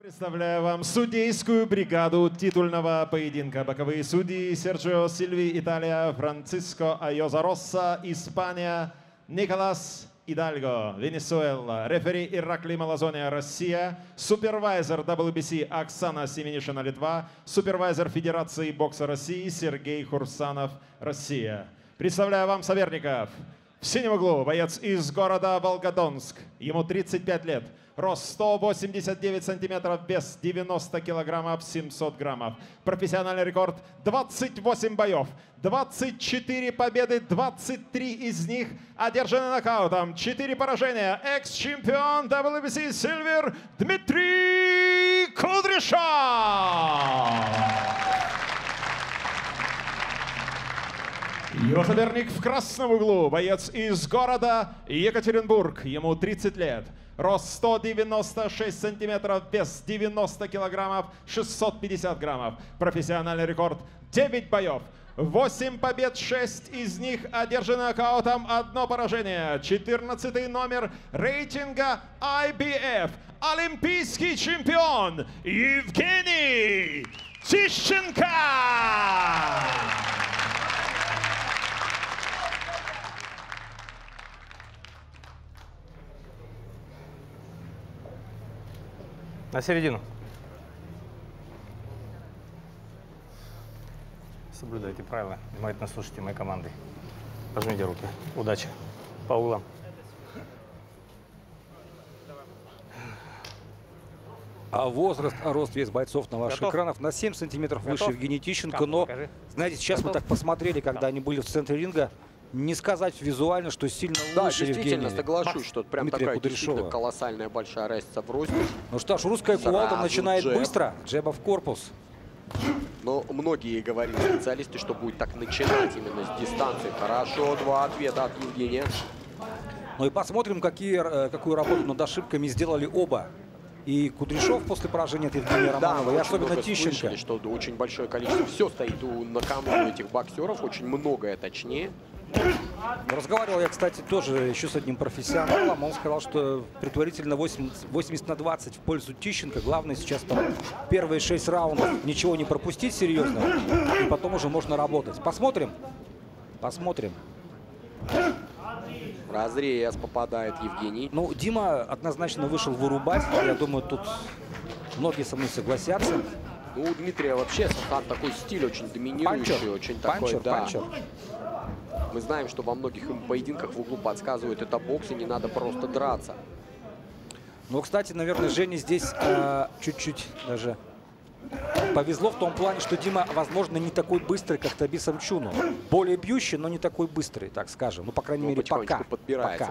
Представляю вам судейскую бригаду титульного поединка. Боковые судьи: Серджио Сильви, Италия; Франциско Айоза Росса, Испания; Николас Идальго, Венесуэла; рефери Иракли Малазония, Россия; супервайзер WBC Оксана Семенишина, Литва; супервайзер Федерации бокса России Сергей Хурсанов, Россия. Представляю вам соперников. В синем углу боец из города Волгодонск. Ему 35 лет. Рост 189 сантиметров, вес 90 килограммов 700 граммов. Профессиональный рекорд 28 боев, 24 победы, 23 из них одержаны нокаутом, 4 поражения. Экс-чемпион WBC Silver Дмитрий Кудряшов. Его соперник в красном углу, боец из города Екатеринбург. Ему 30 лет. Рост 196 сантиметров, вес 90 килограммов, 650 граммов. Профессиональный рекорд 9 боев, 8 побед, 6 из них одержаны нокаутом, 1 поражение. 14-й номер рейтинга IBF. Олимпийский чемпион Евгений Тищенко. На середину. Соблюдайте правила. Внимательно слушайте моей команды. Пожмите руки. Удачи. По углам. А возраст, рост, вес бойцов на ваших экранах на 7 сантиметров выше Евгения Тищенко. Но, знаете, сейчас мы так посмотрели, когда они были в центре ринга, не сказать визуально, что сильно лучше Евгения. Действительно, соглашусь, что прям такая действительно колоссальная большая разница в росте. Ну что ж, русская кувалда начинает быстро. Джеба в корпус. Но многие говорили специалисты, что будет так начинать именно с дистанции. Хорошо, 2 ответа от Евгения. Ну и посмотрим, какую работу над ошибками сделали оба. И Кудряшов после поражения от Евгения Романова, и особенно Тищенко. Слышали, что очень большое количество, все стоит на кону этих боксеров, очень многое точнее. Разговаривал я, кстати, тоже еще с одним профессионалом. Он сказал, что предварительно 80 на 20 в пользу Тищенко. Главное сейчас там первые 6 раундов ничего не пропустить серьезно. И потом уже можно работать. Посмотрим. Посмотрим. В разрез попадает Евгений. Ну, Дима однозначно вышел вырубать. Я думаю, тут многие со мной согласятся. Ну, у Дмитрия вообще такой стиль очень доминирующий. Очень такой, панчер. Мы знаем, что во многих поединках в углу подсказывают, это бокс, и не надо просто драться. Ну, кстати, наверное, Жене здесь чуть-чуть даже повезло в том плане, что Дима, возможно, не такой быстрый, как Таби Самчуну. Более бьющий, но не такой быстрый, так скажем. Ну, по крайней мере, пока. Подбирается.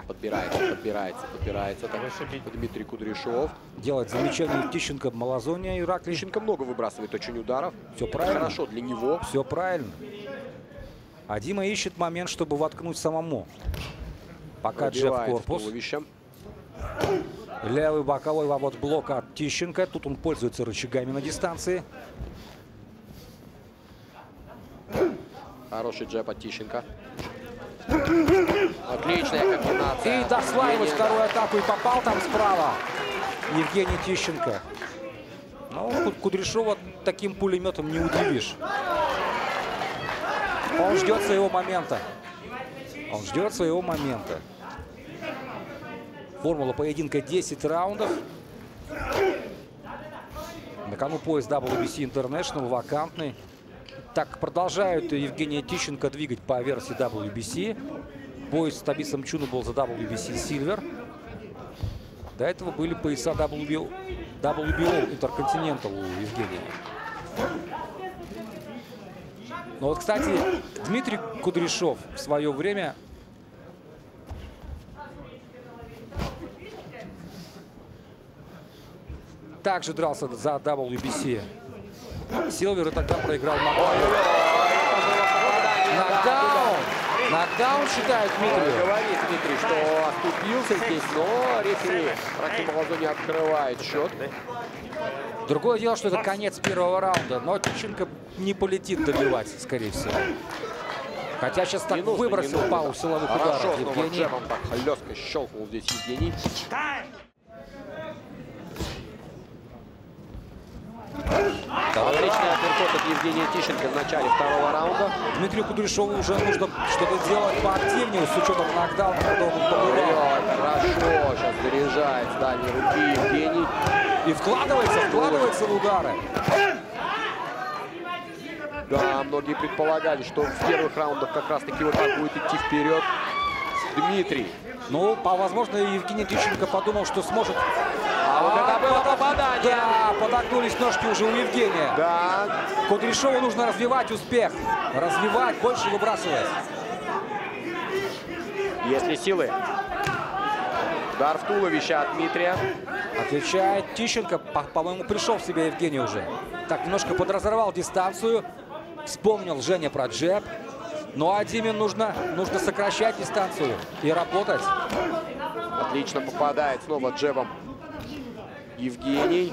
Дмитрий Кудряшов. Делает замечание Тищенко, Малазония, Иракли. Тищенко много выбрасывает очень ударов. Все правильно. Хорошо для него. Все правильно. А Дима ищет момент, чтобы воткнуть самому. Пока Джеб в корпус. Левый боковой вывод блока от Тищенко. Тут он пользуется рычагами на дистанции. Хороший джеб от Тищенко. Отличная комбинация. И дослаивает вторую атаку. И попал там справа Евгений Тищенко. Ну, Кудряшова таким пулеметом не удивишь. Он ждет своего момента. Он ждет своего момента. Формула поединка 10 раундов. На кону пояс WBC International, вакантный. Так, продолжают Евгения Тищенко двигать по версии WBC. Бой с Таби Самчуну был за WBC Silver. До этого были пояса WBO Intercontinental у Евгения. Но вот, кстати, Дмитрий Кудряшов в свое время также дрался за WBC Silver и тогда проиграл нокдаун. Нокдаун считает Дмитрий. Говорит Дмитрий, что оступился здесь, но рефери Рахим Малазония открывает счет. Другое дело, что это конец первого раунда, но Тищенко не полетит добивать, скорее всего. Хотя сейчас так выбросил пару силовых ударов Евгений. Джебом так хлестко щелкнул здесь Евгений. переход от Евгения Тищенко в начале второго раунда. Дмитрию Кудряшову уже нужно что-то делать поактивнее с учетом нокдауна, который он побывал. Хорошо, сейчас заряжает с дальней руки Евгений. И вкладывается в удары. Да, многие предполагали, что в первых раундах как раз-таки вот так будет идти вперед Дмитрий. Ну, возможно, Евгений Тищенко подумал, что сможет. А вот это было попадание. Да, подогнулись ножки уже у Евгения. Да. Кудряшову нужно развивать успех. Развивать, больше выбрасывать. Есть ли силы? Удар в туловище от Дмитрия. Отвечает Тищенко. По-моему, пришел в себя Евгений уже. Так, немножко подразорвал дистанцию. Вспомнил Женя про джеб. Ну а Диме нужно сокращать дистанцию и работать. Отлично попадает снова джебом Евгений.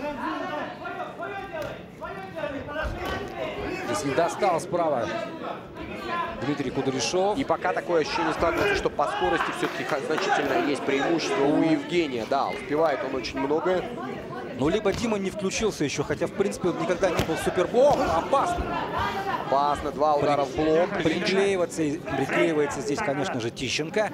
Здесь не достал справа Дмитрий Кудряшов. И пока такое ощущение складывается, что по скорости все-таки значительно есть преимущество у Евгения. Да, успевает он очень многое. Ну, либо Дима не включился еще, хотя, в принципе, он никогда не был супербом. Опасно. Опасно. Два удара в блок. Приклеивается здесь, конечно же, Тищенко.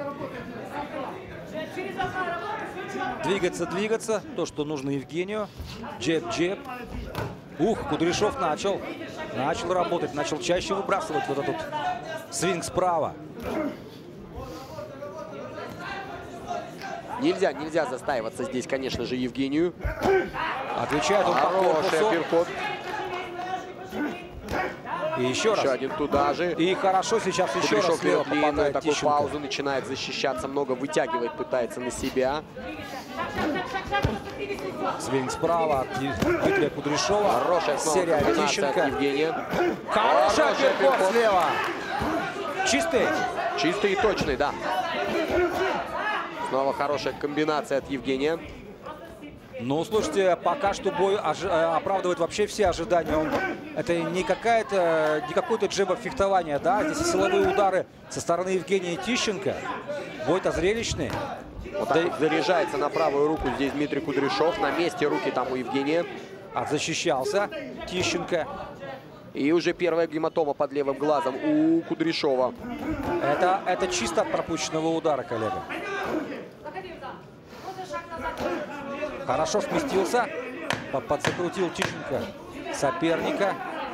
Двигаться. То, что нужно Евгению. Джеб. Ух, Кудряшов начал работать, начал чаще выбрасывать вот этот свинг справа. Нельзя застаиваться здесь, конечно же, Евгению. Отвечает он по Хороший корпусу. апперкот. И еще раз. Один туда же. И хорошо сейчас еще раз слева попадает такую Тищенко. паузу, начинает защищаться, много вытягивает, пытается на себя. Свинг справа от Дмитрия Кудряшова. Хорошая снова серия комбинация Тищенко. от Евгения. Хороший апперкот слева. Чистый и точный, да. Снова хорошая комбинация от Евгения. Ну, слушайте, пока что бой оправдывает вообще все ожидания. Это не какое-то джебов фехтование, да? Здесь силовые удары со стороны Евгения Тищенко. Бой-то зрелищный. Вот так заряжается на правую руку здесь Дмитрий Кудряшов. На месте руки там у Евгения. Защищался Тищенко. И уже первая гематома под левым глазом у Кудряшова. Это чисто от пропущенного удара, коллега. Хорошо сместился. Подзакрутил Тищенко соперника.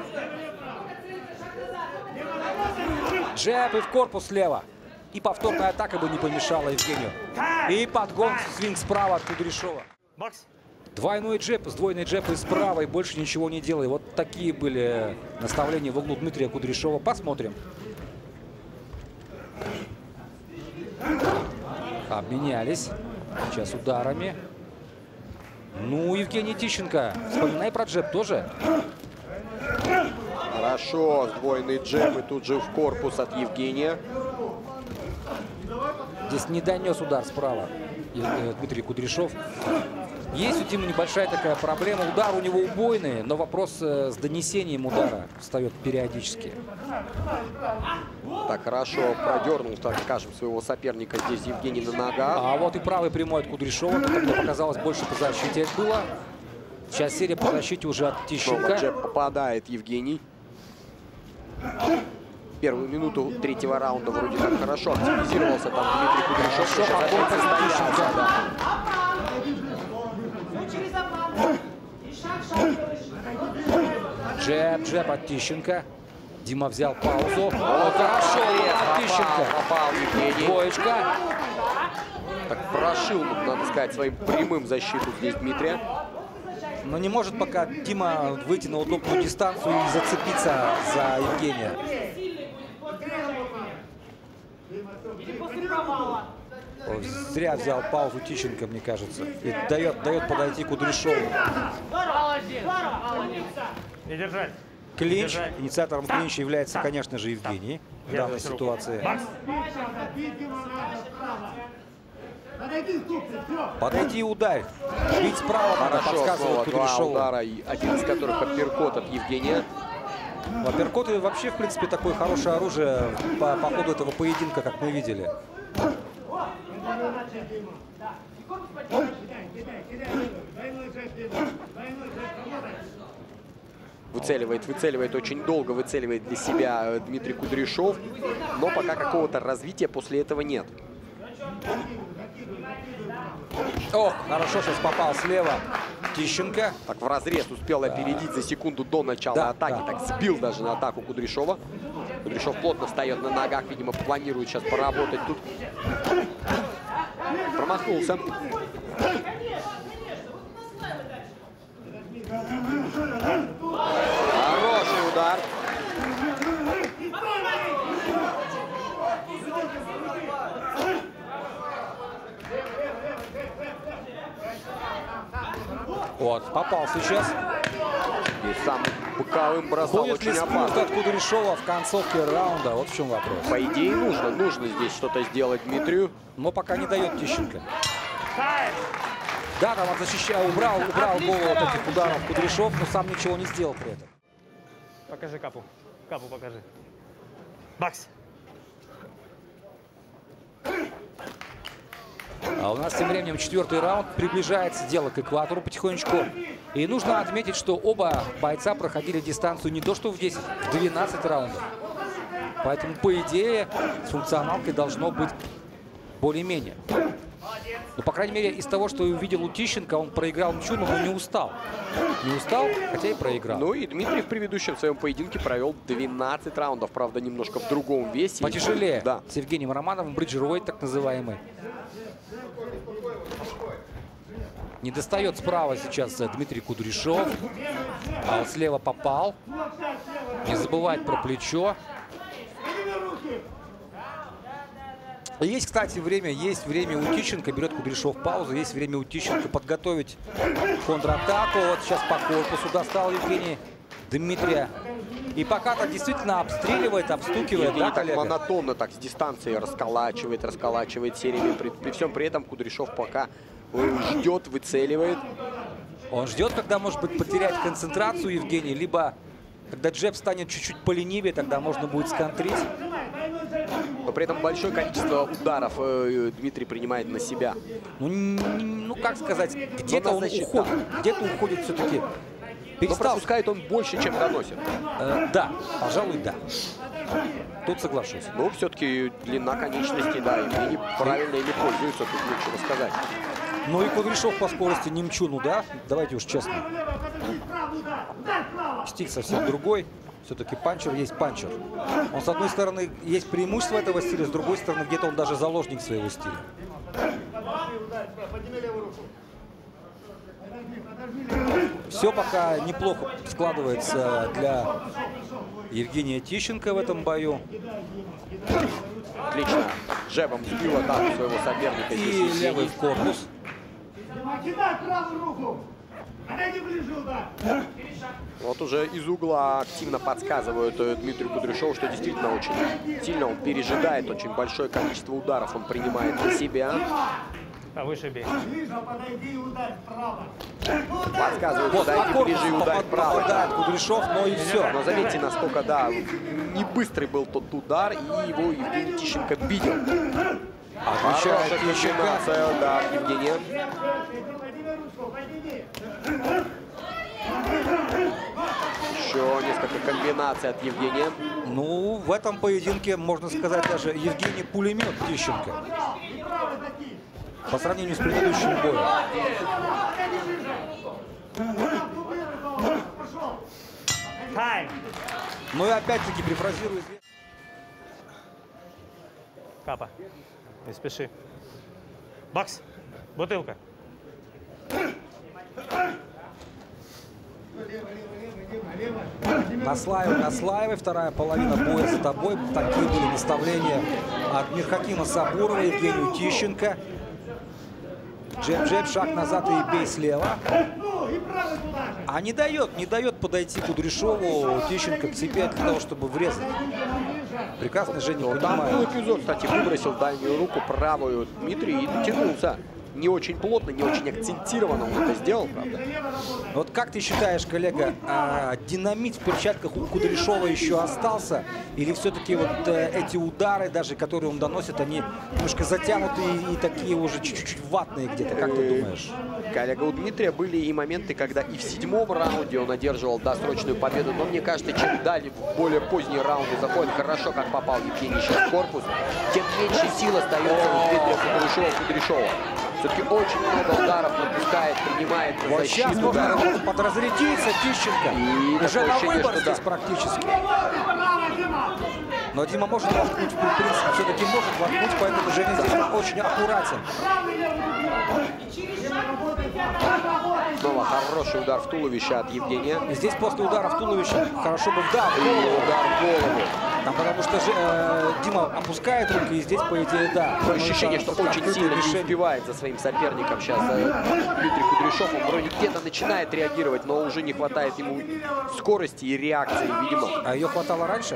Джеб и в корпус слева. И повторная атака бы не помешала Евгению. И подгон, свинг справа от Кудряшова. Двойной джеб, сдвоенный джеб и справа, и больше ничего не делай. Вот такие были наставления в углу Дмитрия Кудряшова. Посмотрим. Обменялись сейчас ударами. Ну, Евгений Тищенко, вспоминай про джеб тоже. Хорошо, сдвоенный джеб и тут же в корпус от Евгения. Здесь не донес удар справа Дмитрий Кудряшов. Есть у Димы небольшая такая проблема. Удар у него убойный, но вопрос с донесением удара встает периодически. Так, хорошо продернул, так скажем, своего соперника здесь Евгений на ногах. А вот и правый прямой от Кудряшова. Как мне показалось, больше по защите было. Сейчас серия по защите уже от Тищенко. Снова джеб попадает Евгений. Первую минуту третьего раунда вроде как хорошо активизировался там Дмитрий Кудряшов. Хорошо, подборка Тищенко. Джеб от Тищенко. Дима взял паузу. Хорошо, от Тищенко. Попал Евгений. Двоечка. Так прошил, надо сказать, своим прямым защиту здесь Дмитрия. Но не может пока Дима выйти на удобную дистанцию и зацепиться за Евгения. Зря взял паузу Тищенко, мне кажется. И дает подойти Кудряшову. Не держать. Клинч. Инициатором клинча является, конечно же, Евгений в данной ситуации. Подойди и ударь. Бить справа, подсказывает Кудряшову. Два удара, один из которых апперкот от Евгения. Апперкоты вообще, в принципе, такое хорошее оружие по ходу этого поединка, как мы видели. Выцеливает очень долго, выцеливает для себя Дмитрий Кудряшов. Но пока какого-то развития после этого нет. Ох, хорошо сейчас попал слева Тищенко. Так в разрез успел опередить за секунду до начала атаки. Так сбил даже на атаку Кудряшова. Кудряшов плотно встает на ногах. Видимо, планирует сейчас поработать тут. Промахнулся. Хороший удар. Вот, попал сейчас. И сам боковым бросал Будет ли очень спуск опасно. от Кудряшова в концовке раунда? Вот в чем вопрос. По идее, нужно здесь что-то сделать Дмитрию. Но пока не дает Тищенко. Да, там он защищал, убрал голову вот этих ударов Кудряшов, но сам ничего не сделал при этом. Покажи капу. Капу покажи. Бакс. А у нас тем временем 4-й раунд. Приближается дело к экватору потихонечку. И нужно отметить, что оба бойца проходили дистанцию не то что в 10, в 12 раундов. Поэтому, по идее, с функционалкой должно быть более-менее. Ну, по крайней мере, из того, что я увидел у Тищенко, он проиграл Мчуну, но не устал. Не устал, хотя и проиграл. Ну и Дмитрий в предыдущем своем поединке провел 12 раундов. Правда, немножко в другом весе. Потяжелее. Да. С Евгением Романовым, бриджеруэйт так называемый. Не достает справа сейчас Дмитрий Кудряшов. А вот слева попал. Не забывать про плечо. Есть, кстати, время у Тищенко. Берет Кудряшов паузу. Есть время у Тищенко подготовить контратаку. Вот сейчас по корпусу достал Евгений Дмитрия. И пока так действительно обстреливает, обстукивает. Да, так коллега? монотонно, так с дистанции расколачивает сериями. При всем при этом Кудряшов пока ждет, выцеливает. Он ждет, когда, может быть, потерять концентрацию Евгений, либо когда джеб станет чуть-чуть поленивее, тогда можно будет сконтрить. Но при этом большое количество ударов Дмитрий принимает на себя. Ну как сказать, где-то он защита. уходит. Где-то уходит все-таки. Но пропускает он больше, чем доносит. Да, пожалуй, да. Тут соглашусь. Но все-таки длина конечностей, да, Евгений правильно ими пользуется, тут нечего сказать. Ну и Кудряшов по скорости не Мчуну, да? Давайте уж честно. Стиль совсем другой. Все-таки панчер есть панчер. Он, с одной стороны, есть преимущество этого стиля, с другой стороны, где-то он даже заложник своего стиля. Все пока неплохо складывается для Евгения Тищенко в этом бою. Отлично. Джебом сбил атаку своего соперника. И левый в корпус. Вот уже из угла активно подсказывают Дмитрию Кудряшову, что действительно очень сильно он пережидает, очень большое количество ударов он принимает на себя. Повыше бей. Подсказывают, Вот подойди ближе и ударь вправо. Попадает Кудряшов, но и все. Но заметьте, насколько, да, не быстрый был тот удар, и его Евгений Тищенко видел. Хорошая комбинация, да, Евгения. Еще несколько комбинаций от Евгения. Ну, в этом поединке, можно сказать, даже Евгений пулемет Тищенко. По сравнению с предыдущим боем. Ну и опять-таки перефразирую. Капа. Не спеши. Бакс. Бутылка. Наслаивай. Вторая половина боя за тобой. Такие были наставления от Мирхакима Сабурова, Евгению Тищенко. Джеб-джеб, шаг назад и бей слева. А не дает подойти Кудряшову Тищенко к себе для того, чтобы врезать. Прекрасно Женя Там был понимает. эпизод, кстати, выбросил дальнюю руку, правую Дмитрий и дотянулся. Не очень плотно, не очень акцентированно он это сделал, правда. Вот как ты считаешь, коллега, динамит в перчатках у Кудряшова еще остался? Или все-таки вот эти удары, даже которые он доносит, они немножко затянутые и такие уже чуть-чуть ватные где-то? Как ты думаешь? Коллега, у Дмитрия были и моменты, когда и в 7-м раунде он одерживал досрочную победу. Но мне кажется, чем далее в более поздние раунды заходит, хорошо, как попал Евгений сейчас в корпус, тем меньше сил остается у Дмитрия Кудряшова. Все-таки очень много ударов пропускает, принимает Вот защиту. сейчас можно подразрядиться Тищенко. И Уже на ощущение, выбор что здесь да. практически. Но Дима может воткнуть, в принципе, все-таки может воткнуть, поэтому Женя здесь очень аккуратен. Снова хороший удар в туловище от Евгения. И здесь после удара в туловище хорошо бы удар в голову. Удар в голову. Там, потому что Дима опускает руки, и здесь, по идее, да. Такое ощущение, что очень сильно не успевает за своим соперником сейчас Дмитрий Кудряшов. Он вроде где-то начинает реагировать, но уже не хватает ему скорости и реакции, видимо. А ее хватало раньше?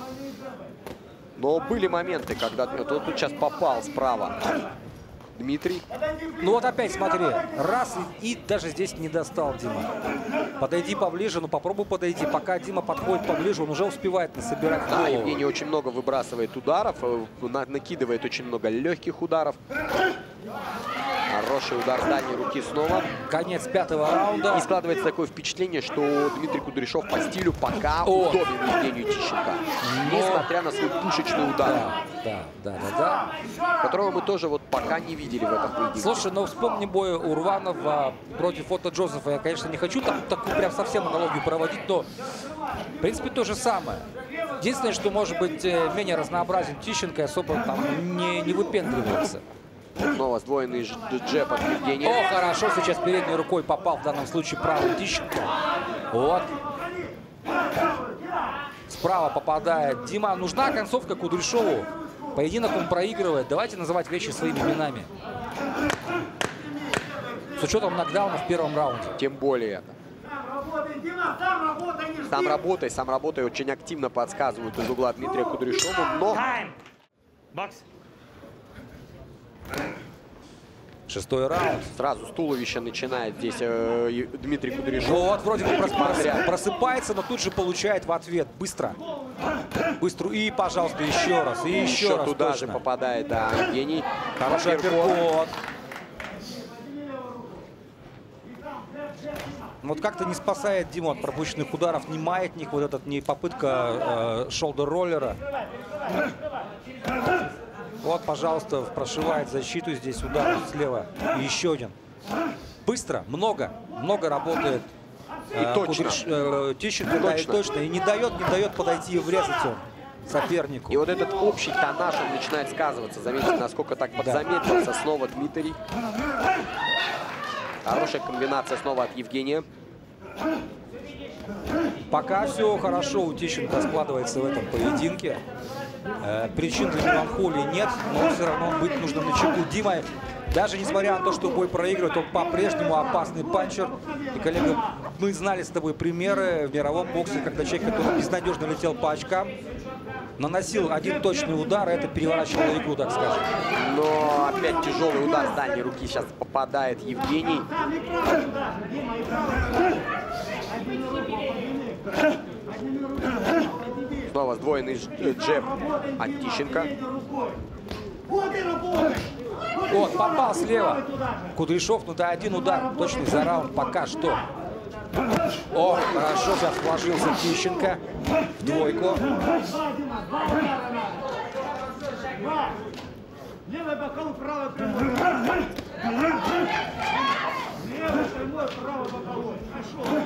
Но были моменты, когда тут сейчас попал справа Дмитрий. Ну вот опять смотри, раз и даже здесь не достал Дима. Подойди поближе, ну попробуй подойти. Пока Дима подходит поближе, он уже успевает насобирать голову. Да, Евгений очень много выбрасывает ударов, накидывает очень много легких ударов. Хороший удар с дальней руки снова. Конец 5-го раунда. И складывается такое впечатление, что Дмитрий Кудряшов по стилю пока удобен Евгению Тищенко. Несмотря на свой пушечный удар. Да. Которого мы тоже вот пока не видели в этом поединке. Слушай, ну вспомни бой Урванова против Отто Джозефа. Я, конечно, не хочу такую прям совсем аналогию проводить, но в принципе то же самое. Единственное, что может быть менее разнообразен Тищенко, особо там не выпендривается. Снова сдвоенный джеб от Евгения. О, хорошо, сейчас передней рукой попал, в данном случае правый Тищенко. Вот. Справа попадает Дима. Нужна концовка Кудряшову. Поединок он проигрывает. Давайте называть вещи своими именами. С учетом нокдауна в первом раунде. Тем более. Сам работай. Очень активно подсказывают из угла Дмитрия Кудряшова, но... Шестой раунд. Сразу с туловища начинает здесь Дмитрий Кудряшов. Вот, вроде бы просыпается, но тут же получает в ответ. Быстро. И, пожалуйста, еще раз. И еще раз. Туда точно же попадает, да, Евгений. Хороший апперкот. Вот как-то не спасает Диму от пропущенных ударов ни маятник, вот этот, ни попытка шолдер-роллера. Вот, пожалуйста, прошивает защиту здесь удар слева. И еще один. Быстро, много работает. И точно. Тищенко, да, и точно. И не дает подойти и врезать он сопернику. И вот этот общий тоннаж, он начинает сказываться. Заметьте, насколько так подзаметился снова Дмитрий. Хорошая комбинация снова от Евгения. Пока все хорошо у Тищенко складывается в этом поединке. Причин для меланхолии нет, но все равно быть нужно начеку. Дима, даже несмотря на то, что бой проигрывает, он по-прежнему опасный панчер. И, коллега, мы знали с тобой примеры в мировом боксе, когда человек, который безнадежно летел по очкам, наносил один точный удар, и это переворачивало игру, так скажем. Но опять тяжелый удар с дальней руки сейчас попадает Евгений. Снова сдвоенный джеб от Тищенко. Вот, попал слева Кудряшов, ну да, один удар точный за раунд пока что. О, хорошо сейчас вложился Тищенко в двойку. Левый боковой, правый прямой. Левый прямой, правый боковой. Хорошо.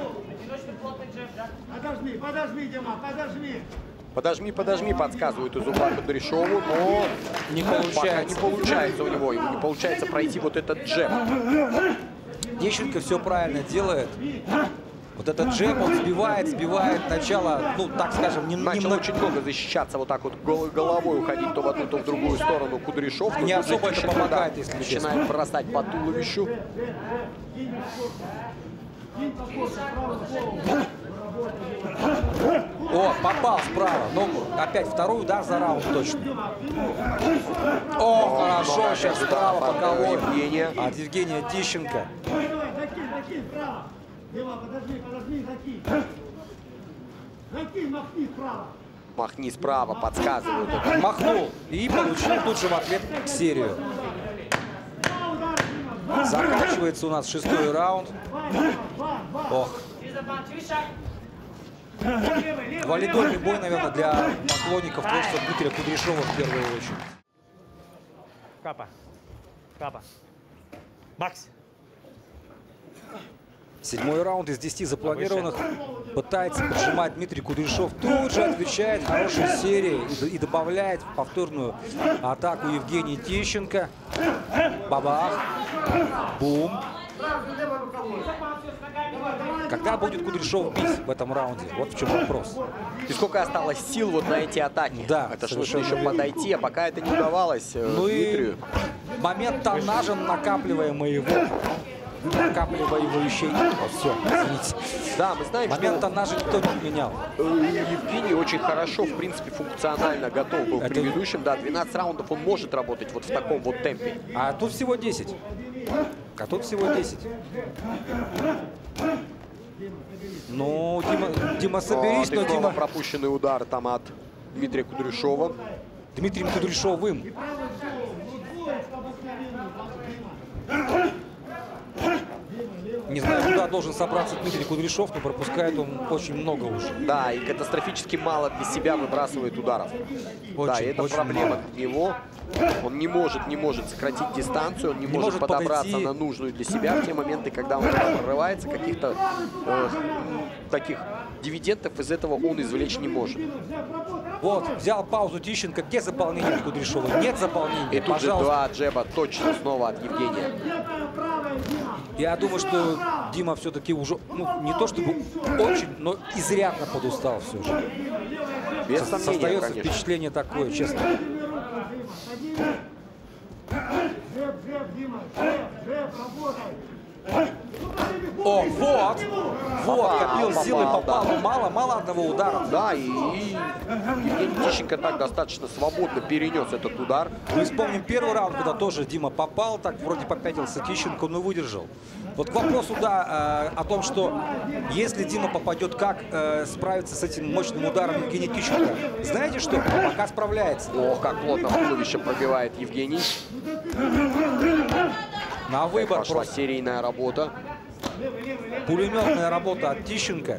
Подожми, Дима, Подожми, подсказывают из угла Кудряшову, но не получается. Не получается у него, ему не получается пройти вот этот джеб. Тищенко все правильно делает. Вот этот джеб, он сбивает начало, ну, так скажем, Начал очень много защищаться, вот так вот головой уходить то в одну, то в другую сторону Кудряшов. Не особо это помогает, если честно. Начинает бросать по туловищу. О, попал справа. Ну, опять второй удар за раунд точно. О, хорошо, сейчас справа боковой Евгения. от Евгения Тищенко. Закинь вправо. Дима, подожди, закинь. Закинь, махни вправо. Махни справа, подсказывают это. Махнул и получил тут же в ответ серию. Заканчивается у нас 6-й раунд. Ох. Валидольный бой, наверное, для поклонников творчества Дмитрия Кудряшова в первую очередь. Капа. Капа. Макс. 7-й раунд из 10 запланированных. Пытается поджимать Дмитрий Кудряшов. Тут же отвечает хорошей серией и добавляет в повторную атаку Евгений Тищенко. Бабах. Бум. Когда будет Кудряшов бить в этом раунде? Вот в чем вопрос. И сколько осталось сил вот на эти атаки? Да, это же совершенно нужно еще подойти, а пока это не удавалось Ну Дмитрию. и момент тоннажа накапливаемый его. Накапливающий. О, все, извините. Да, мы знаем, Момент что тоннажа никто не отменял. Евгений очень хорошо, в принципе, функционально готов был к Это- предыдущим. Да, 12 раундов он может работать вот в таком вот темпе. А тут всего 10. А тут всего 10. Ну, Дима, соберись, Вот, и но снова Дима... пропущенный удар там от Дмитрия Кудряшова. Дмитрием Кудряшовым. Не знаю, куда должен собраться Дмитрий Кудряшов, но пропускает он очень много уже. Да, и катастрофически мало для себя выбрасывает ударов. Да, и это очень проблема мало. для него. Он не может сократить дистанцию, он не может может подобраться подойти. на нужную для себя в те моменты, когда он прорывается, каких-то таких дивидендов из этого он извлечь не может. Вот, взял паузу Тищенко. Где заполнение от Кудряшова? Нет заполнения. И тут же Пожалуйста. два джеба точно снова от Евгения. Я думаю, что Дима все-таки уже, ну, не то чтобы очень, но изрядно подустал все же. Без сомнения, Создается конечно. впечатление такое, честно. О, вот, копил силы, попал, но мало одного удара. Да, и Евгений Тищенко так достаточно свободно перенес этот удар. Мы вспомним первый раунд, когда тоже Дима попал, так вроде попятился Тищенко, но выдержал. Вот к вопросу, да, о том, что если Дима попадет, как справиться с этим мощным ударом Евгений Тищенко. Знаете что? Пока справляется. Ох, как плотно туловище пробивает Евгений. На выбор Пошла просто. серийная работа. Пулеметная работа от Тищенко.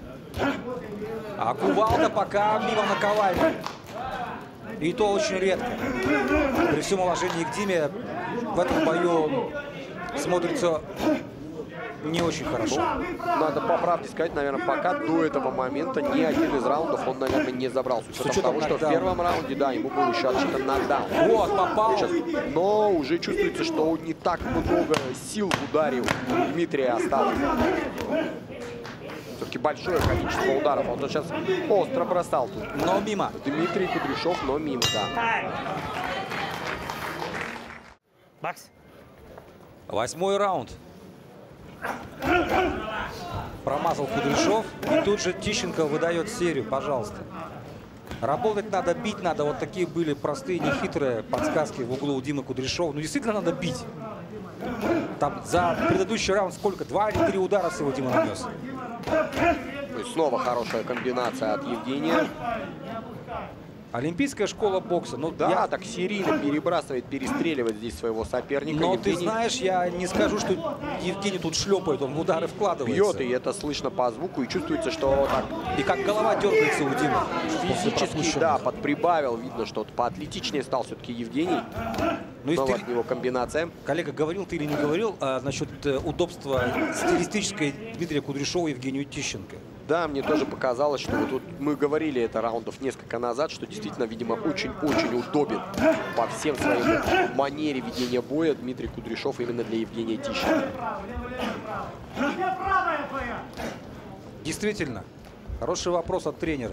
А кувалда пока мимо наковальни. И то очень редко. При всем уважении к Диме, в этом бою смотрится не очень хорошо. Надо по правде сказать, наверное, пока до этого момента ни один из раундов он, наверное, не забрал. С учетом учетом того, что в нокдауна. первом раунде, да, ему был еще отсчитан нокдаун. Вот, попал. Сейчас- Но уже чувствуется, что не так много сил в ударе у Дмитрия осталось. Все-таки большое количество ударов. Он сейчас остро бросал тут. Но мимо. Дмитрий Кудряшов, но мимо, да. Макс. 8-й раунд. Промазал Кудряшов. И тут же Тищенко выдает серию. Пожалуйста. Работать надо, бить надо. Вот такие были простые, нехитрые подсказки в углу у Димы Кудряшова. Ну, действительно надо бить. Там за предыдущий раунд сколько? 2 или 3 удара всего Дима нанес. И снова хорошая комбинация от Евгения. Олимпийская школа бокса. Ну, Да, так серийно перебрасывает, перестреливает здесь своего соперника. Но ты Евгений знаешь, я не скажу, что Евгений тут шлепает, он в удары вкладывается. бьет, и это слышно по звуку, и чувствуется, что так И как голова дергается у Димы. после физически, пропущенного. да, подприбавил. Видно, что поатлетичнее стал все-таки Евгений. Ну, и Снова от него комбинация. коллега, говорил ты или не говорил насчет удобства стилистической Дмитрия Кудряшова и Евгению Тищенко? Да, мне тоже показалось, что вот тут мы говорили это раундов несколько назад, что действительно, видимо, очень-очень удобен по всем своим манере ведения боя Дмитрий Кудряшов именно для Евгения Тищенко. Где правая твоя? Действительно, хороший вопрос от тренера.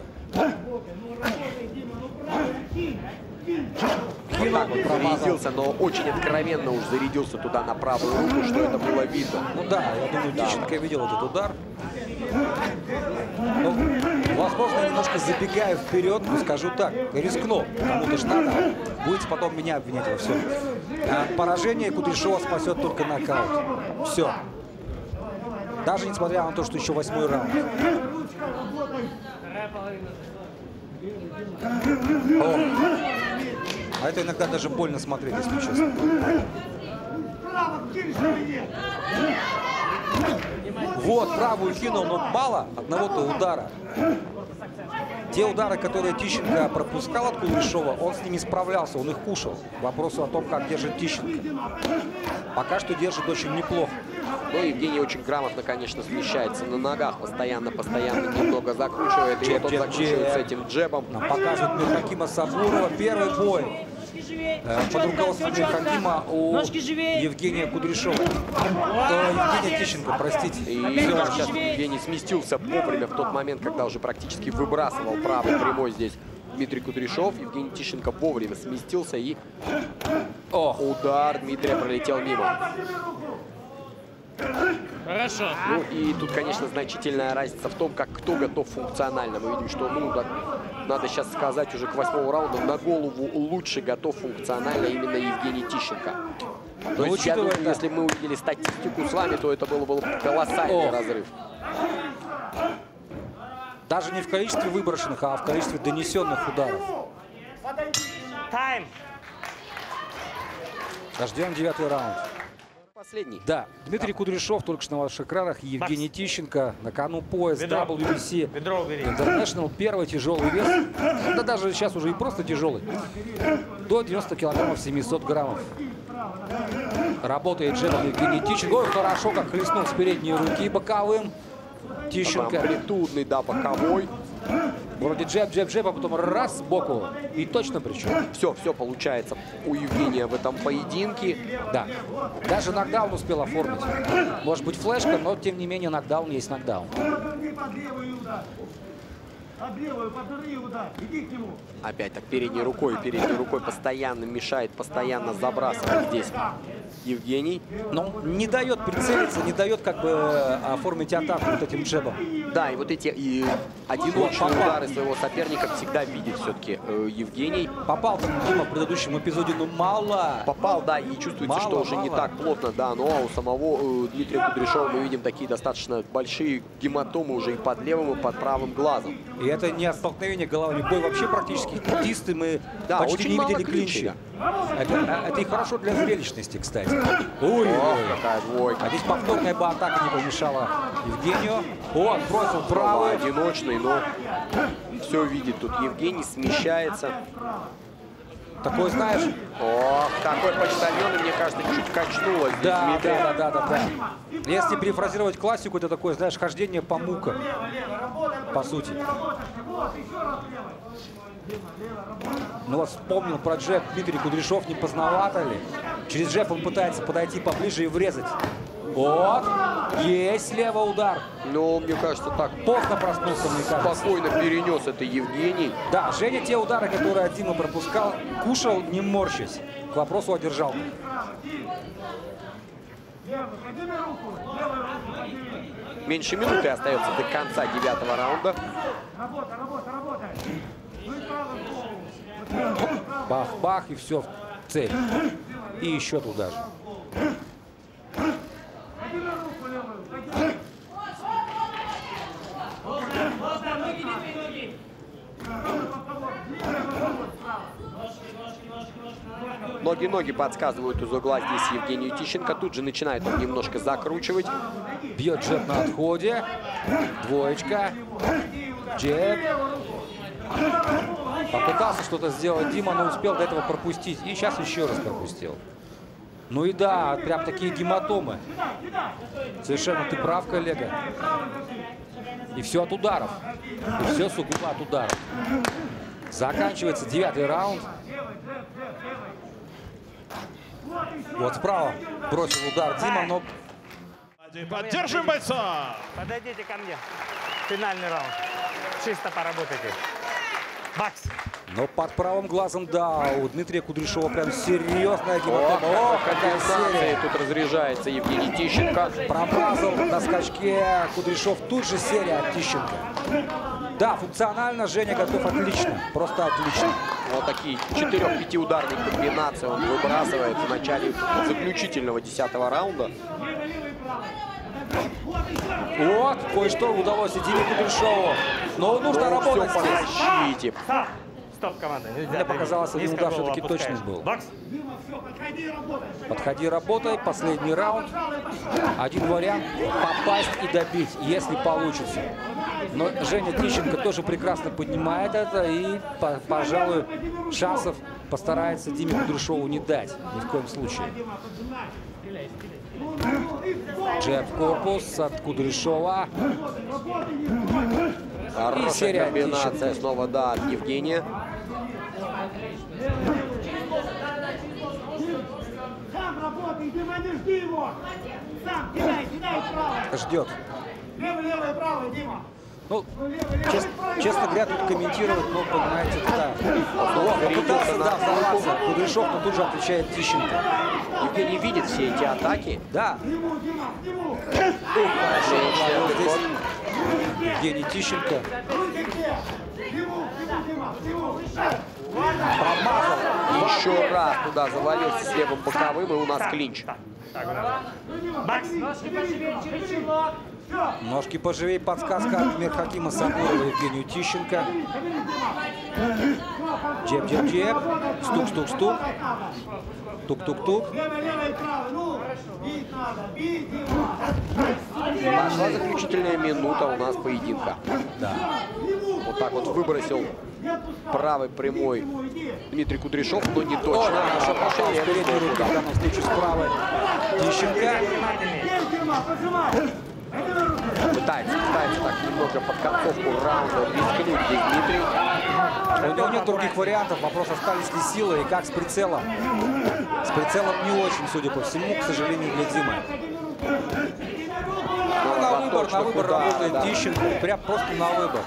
Вот так вот зарядился, но очень откровенно уж зарядился туда на правую руку, что это было видно. Ну да, я думаю, Тищенко видел этот удар. Ну, возможно, Возможно, я немножко забегаю вперед, но скажу так, рискну. Кому-то ж надо. Будете потом меня обвинять во всем. Поражение Кудряшова спасет только нокаут. Все. Даже несмотря на то, что еще 8-й раунд. О. А это иногда даже больно смотреть, если честно. Вот, правую кинул, но мало одного-то удара. Те удары, которые Тищенко пропускал от Кудряшова, он с ними справлялся, он их кушал. Вопрос о том, как держит Тищенко. Пока что держит очень неплохо. Ну, Евгений очень грамотно, конечно, смещается на ногах, постоянно немного закручивает. И вот он закручивает с этим джебом. Нам показывают Мирхакима Сабурова. Первый бой под руководством Мирхакима у Евгения Кудряшова. Евгения Тищенко, простите. И сейчас Евгений сместился вовремя в тот момент, когда уже практически выбрасывал правый прямой здесь Дмитрий Кудряшов. Евгений Тищенко вовремя сместился и удар Дмитрия пролетел мимо. Хорошо. Ну и тут, конечно, значительная разница в том, как кто готов функционально. Мы видим, что, ну, надо сейчас сказать, уже к 8-му раунду на голову лучше готов функционально именно Евгений Тищенко. То есть, я думаю, если мы увидели статистику с вами, то это был бы колоссальный разрыв. Даже не в количестве выброшенных, а в количестве донесенных ударов. Тайм. Ждем 9-й раунд. Последний. Да, Дмитрий Кудряшов только что на ваших экранах. Евгений Тищенко. На кону пояс WBC International. Первый тяжелый вес. Да даже сейчас уже и просто тяжелый. До 90 килограммов 700 граммов. Работает джебом Евгений Тищенко. Ой, хорошо, как хлестнул с передней руки боковым. Тищенко. Амплитудный, да, боковой. Вроде джеб, а потом раз сбоку. И точно причем. Все получается у Евгения в этом поединке. Да. Даже нокдаун успел оформить. Может быть флешка, но тем не менее нокдаун есть нокдаун. Опять так передней рукой постоянно мешает, постоянно забрасывает здесь Евгений. Но не дает прицелиться, не дает как бы оформить атаку вот этим джебом. Да, и вот эти одиночные удары своего соперника всегда видит все-таки Евгений. Попал там Дима в предыдущем эпизоде, но мало. Попал, да, и чувствуется, что уже не так плотно, да. Но у самого Дмитрия Кудряшова мы видим такие достаточно большие гематомы уже и под левым, и под правым глазом. И это не от столкновения головами. Бой вообще практически тисты, мы почти не видели клинча. Это и хорошо для зрелищности, кстати. Ой, какая двойка. А здесь повторная атака не помешала Евгению. Он бросил правый. Одиночный, но все видит тут Евгений, смещается. Такой, знаешь... Ох, такой почтальон, мне кажется, чуть качнуло здесь. Да. Если перефразировать классику, это такое, знаешь, хождение по мукам. По сути. Ну вот вспомнил про джеб Дмитрий Кудряшов, не поздновато ли? Через джеб он пытается подойти поближе и врезать. Вот, есть слева удар. Но мне кажется, так поздно проснулся, мне кажется. Спокойно перенес это Евгений. Да, Женя те удары, которые от Димы пропускал, кушал, не морщась. К вопросу одержал. Меньше минуты остается до конца 9-го раунда. Бах-бах, и все в цель. И еще туда же. Ноги подсказывают из угла здесь Евгению Тищенко. Тут же начинает он немножко закручивать. Бьет джеб на отходе. Двоечка. Джеб. Попытался что-то сделать Дима, но успел до этого пропустить. И сейчас еще раз пропустил. Ну и да, прям такие гематомы. Совершенно ты прав, коллега. И все от ударов. И все сугубо от ударов. Заканчивается 9-й раунд. Вот справа бросил удар Дима, но... Поддержим бойца! Подойдите ко мне. Финальный раунд. Чисто поработайте. Бакс. Но под правым глазом, да, у Дмитрия Кудряшова прям серьезная гематома. О, какая серия! Тут разряжается Евгений Тищенко. Промазал на скачке Кудряшов. Тут же серия от Тищенко. Да, функционально Женя готов отлично. Просто отлично. Вот такие 4-5 ударные комбинации он выбрасывает в начале заключительного 10-го раунда. Вот, кое-что удалось и Диме Кудряшову. Но нужно работать Все по здесь. защите. Стоп, команда. Нельзя. Мне показалось, один Низко удар голову все-таки опускаешь. точный был. Бокс. Подходи, работай. Последний раунд. Один вариант попасть и добить, если получится. Но Женя Тищенко тоже прекрасно понимает это и, пожалуй, шансов постарается Диме Кудряшову не дать. Ни в коем случае. Джеб в корпус от Кудряшова. Хорошая серия комбинация Тищенко. снова, да, от Евгения. Сам работай, Дима, не жди его. Сам, кидай право. Ждет. Левый, правый, Дима. Ну, честно говоря, тут комментировать, ну, понимаете, да. Попытался, да, взорваться Кудряшов, но тут же отвечает Тищенко. Евгений видит все эти атаки. Да. Хорошо, Здесь Евгений Тищенко промазал. еще раз туда завалился с левым боковым, и у нас клинч. Так, надо. Бокс. Ножки поживее, подсказка от Мирхакима Сабурова Евгению Тищенко. Джеб. Стук. Тук-тук-тук. Левый, правый, ну, бить надо, бить его. Пошла заключительная минута у нас поединка. Да. Вот так вот выбросил правый прямой Дмитрий Кудряшов, но не О, точно. да, хорошо пошел с передней руки, в данном случае с правой. Тищенко. Дима, поджимай. Пытается так немного под концовку раунда рискнуть здесь Дмитрий. У него нет других вариантов. Вопрос, остались ли силы и как с прицелом. С прицелом не очень, судя по всему, к сожалению, для Димы. Ну, на выбор удар, работает да. Тищенко. Прям просто на выбор.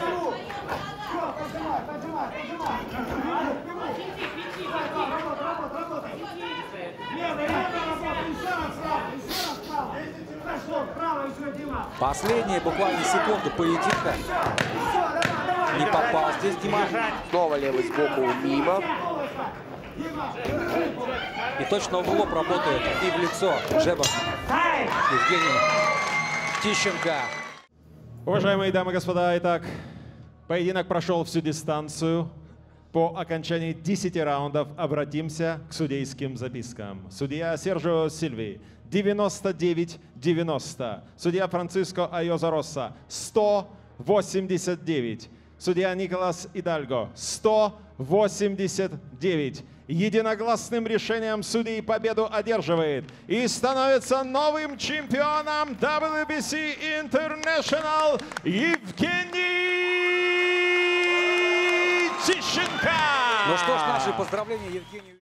Последние буквально секунды поединка. Не попал здесь Дима. Снова левый сбоку мимо. И точно в лоб работает. И в лицо джебом Евгений Тищенко. Уважаемые дамы и господа, итак, поединок прошел всю дистанцию. По окончании 10 раундов обратимся к судейским запискам. Судья Серджио Сильви 99-90. Судья Франциско Айоза Росса 189. Судья Николас Идальго 189. Единогласным решением судей победу одерживает и становится новым чемпионом WBC International Евгений Тищенко. Ну что ж, наши поздравления Евгению.